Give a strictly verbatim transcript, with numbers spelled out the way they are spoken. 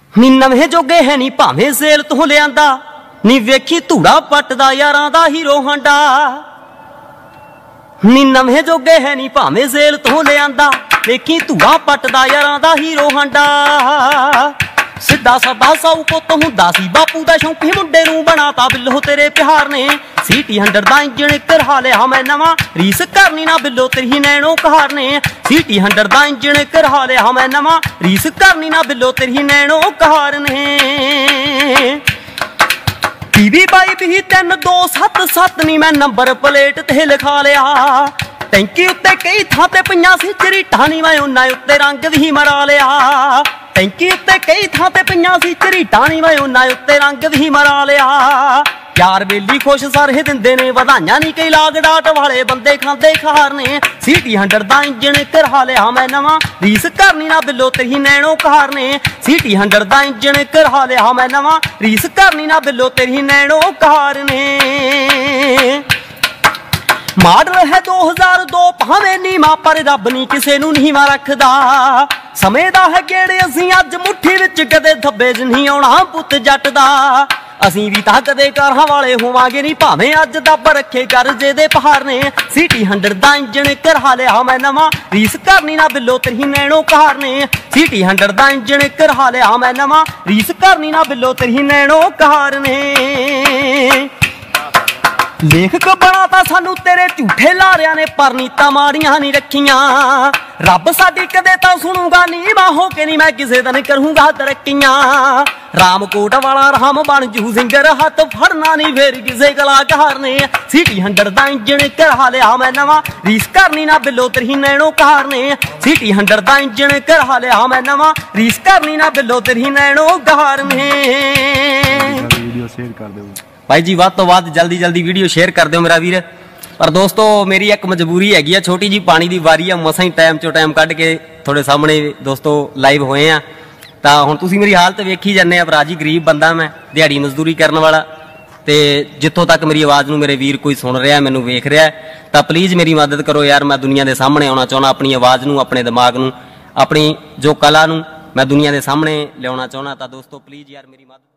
नी नवें जोगे है नी भावें सेल तो लियांदा नी वेखी धूड़ा पटदा यारां दा हीरो हांडा। नी नवें जोगे है नी भावें सेल तो लियांदा वेखी धूड़ा पटदा यारां दा हीरो हांडा। सिद्धा सादा साऊ पुत हुंदा सी बापू दा शौंकी मुंडे नूं बनाता बिल्लो तेरे प्यार ने। सीटी हंड्रेड दा इंजन करहा लिया मैं नवां रीस करनी ना बिल्लो तेरी नैनो कहार ने। सीटी हंड्रेड दा इंजन करहा लिया मैं नवां रीस करनी ना बिल्लो तेरी नैनो कहार ने। पीवी बाई भी तीन दो सत्त सत्त नी मैं नंबर प्लेट ते लिखा लिया। टैंकी उत्ते कई थां ते पईयां सी झरीटां नी मैं उन्हां उत्ते रंग भी मरा लिया। टैंकी उत्ते कई थां ते पईयां सी झरीटां नी मैं उन्हां उत्ते रंग भी मरा लिया। यार बेली खुश सारे दिंदे ने वधाइयां नी कई लाग डाट वाले बंदे खांदे खार ने। सीटी हंड्रेड दा इंजन करहा लिया मैं नवां रीस करनी ना बिल्लो तेरी नैनो कहार ने। सीटी हंड्रेड दा इंजन करहा लिया मैं नवां रीस करनी ना बिल्लो तेरी नैनो कहार ने। मॉडल है दो हज़ार दो भावें नीवां पर रब नी किसे नूं नीवां रखदा। समय दा है गेड़े असीं अज मुट्ठी विच कदे धब्बे च नहीं आउणा पुੱਤ जट दा। असीं भी तां कदे घरां वाले होवांगे नी भावें अज दब रखे करजे दे पहाड़ ने। सीटी हंड्रेड दा इंजन करहा लिया मैं नवां रीस करनी ना बिल्लो तेरी नैनो कहार ने। सीटी हंड्रेड दा इंजन करहा लिया मैं नवां रीस करनी ना बिल्लो तेरी नैनो कहार ने। लेखक बनाता सानू तेरे झूठे लारिया ने पर नीतां माड़ियां नहीं रखियां। रब साडी कदे तां सुनूगा नीवां हो के नी मैं किसे दिन करूंगा तरक्कियां। रामकोट वाला राम बन जू सिंगर हथ फड़ना नहीं फिर किसे कलाकार ने। सीटी हंड्रेड दा इंजन करहा लिया मैं नवां रीस करनी ना बिल्लो तेरी नैनो कहार ने। सीटी हंड्रेड दा इंजन करहा लिया मैं नवां रीस करनी ना बिल्लो तेरी नैनो कहार ने। वीडियो शेयर कर दो भाई जी, ਵੱਧ ਤੋਂ ਵੱਧ जल्दी जल्दी वीडियो शेयर कर दो मेरा वीर। पर दोस्तों मेरी एक मजबूरी हैगी है, छोटी जी पानी की वारी है, मसां ही टाइम चो टाइम कढ़ के थोड़े सामने दोस्तों लाइव होए हैं। तो हुण तुसीं मेरी हालत वेखी जाने। भरा जी गरीब बंदा मैं, दिहाड़ी मजदूरी करने वाला। तो जितों तक मेरी आवाज़ नूं मेरे वीर कोई सुन रहा, मैनूं वेख रहा, तो प्लीज़ मेरी मदद करो यार। मैं दुनिया के सामने आना चाहना, अपनी आवाज़ नूं, अपने दिमाग नूं, अपनी जो कला नूं मैं दुनिया के सामने लियाउणा चाहना। तो दोस्तों प्लीज़ यार मेरी मदद